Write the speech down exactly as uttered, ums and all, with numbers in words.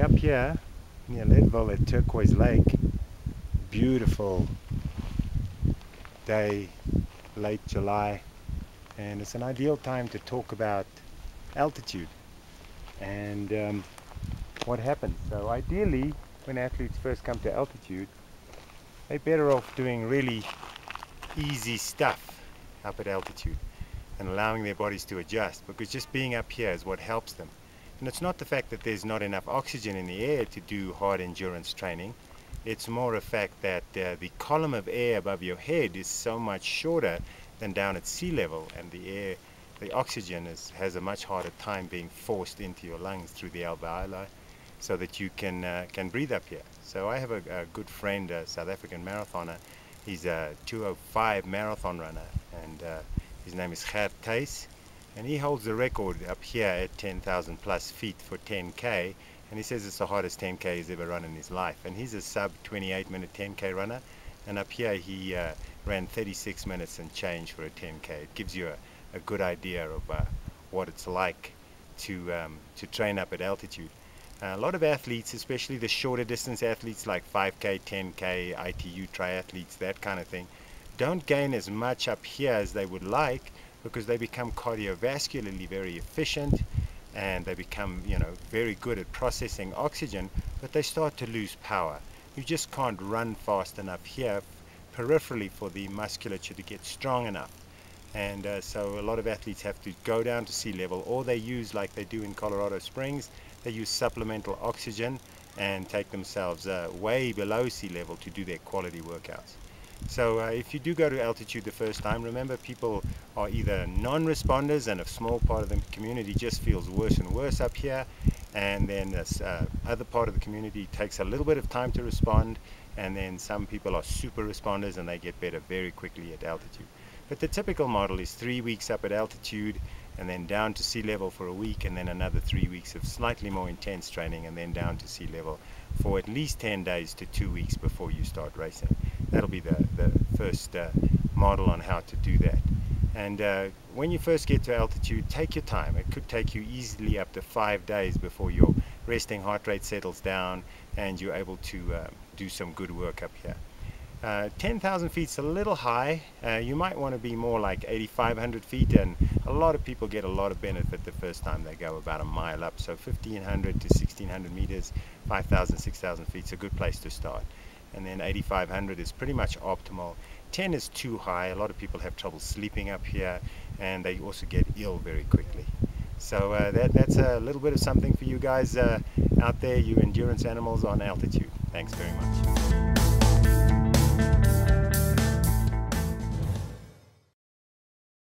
up here near Leadville at Turquoise Lake. Beautiful day, late July, and it's an ideal time to talk about altitude and um, what happens. So ideally, when athletes first come to altitude, they're better off doing really easy stuff up at altitude and allowing their bodies to adjust, because just being up here is what helps them. And it's not the fact that there's not enough oxygen in the air to do hard endurance training. It's more a fact that uh, the column of air above your head is so much shorter than down at sea level, and the air, the oxygen is, has a much harder time being forced into your lungs through the alveoli, so that you can uh, can breathe up here. So I have a, a good friend, a South African marathoner. He's a two oh five marathon runner, and uh, his name is Gert Thijs. And he holds the record up here at ten thousand plus feet for ten K, and he says it's the hardest ten K he's ever run in his life. And he's a sub twenty-eight minute ten K runner, and up here he uh, ran thirty-six minutes and change for a ten K. It gives you a, a good idea of uh, what it's like to, um, to train up at altitude. Uh, a lot of athletes, especially the shorter distance athletes like five K, ten K, I T U triathletes, that kind of thing, don't gain as much up here as they would like, because they become cardiovascularly very efficient and they become, you know, very good at processing oxygen, but they start to lose power. You just can't run fast enough here peripherally for the musculature to get strong enough. And uh, so a lot of athletes have to go down to sea level, or they use, like they do in Colorado Springs, they use supplemental oxygen and take themselves uh, way below sea level to do their quality workouts. So uh, if you do go to altitude the first time, remember, people are either non-responders, and a small part of the community just feels worse and worse up here, and then this uh, other part of the community takes a little bit of time to respond, and then some people are super responders and they get better very quickly at altitude. But the typical model is three weeks up at altitude, and then down to sea level for a week, and then another three weeks of slightly more intense training, and then down to sea level for at least ten days to two weeks before you start racing. That'll be the, the first uh, model on how to do that. And uh, when you first get to altitude, take your time. It could take you easily up to five days before your resting heart rate settles down and you're able to uh, do some good work up here. Uh, ten thousand feet is a little high. Uh, you might want to be more like eighty-five hundred feet, and a lot of people get a lot of benefit the first time they go about a mile up. So fifteen hundred to sixteen hundred meters, five thousand, six thousand feet is a good place to start. And then eighty-five hundred is pretty much optimal. ten is too high. A lot of people have trouble sleeping up here, and they also get ill very quickly. So uh, that, that's a little bit of something for you guys uh, out there, you endurance animals on altitude. Thanks very much.